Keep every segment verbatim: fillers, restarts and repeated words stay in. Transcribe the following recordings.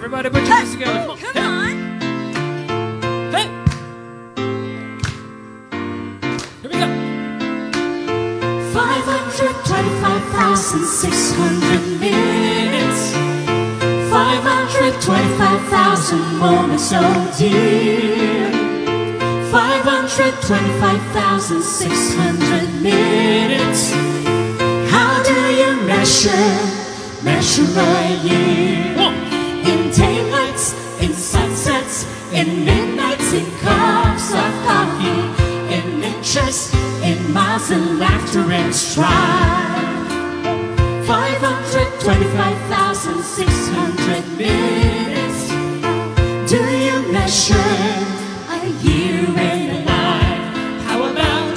Everybody put your hands together. Come on. Come on. Hey. Here we go. five hundred twenty-five thousand six hundred minutes. five hundred twenty-five thousand moments, oh dear. five hundred twenty-five thousand six hundred minutes. How do you measure, measure a year? In daylights, in sunsets, in midnights, in cups of coffee, in inches, in miles, in laughter and strife. five hundred twenty-five thousand six hundred minutes. Do you measure a year in a life? How about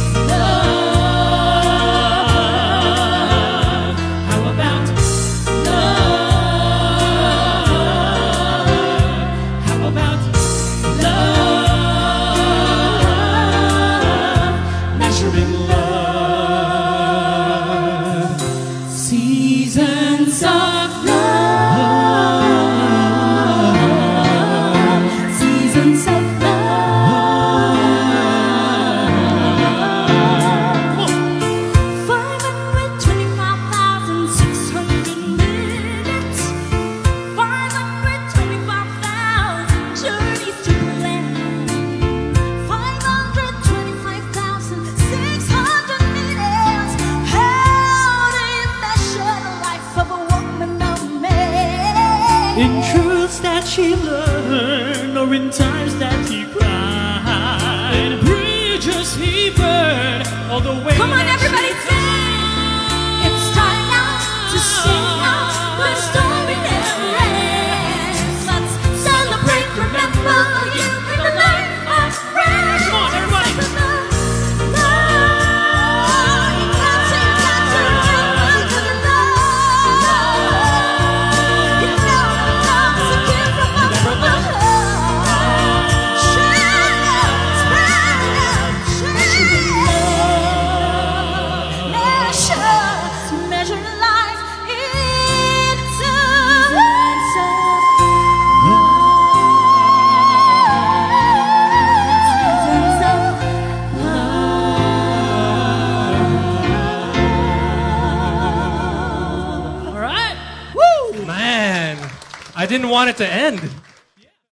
love? How about love? How about love? Measuring love. Seasons of love. Seasons of love. five hundred twenty-five thousand six hundred minutes. five hundred twenty-five thousand journeys to plan. five hundred twenty-five thousand six hundred minutes. How do you measure the life of a woman or man? In truths that she learned, or in times that he cried, In bridges he burned all the way. Come on, that everybody, she sing! It's time out to sing out the story never ends. Let's celebrate, remember you in the life of friends. Come on, everybody. Love, you got to, you got to remember the love. You know the love's a gift from up above. Share love, spread love, share love. Measure, to measure life in seasons of love. All right. Woo! Man, I didn't want it to end.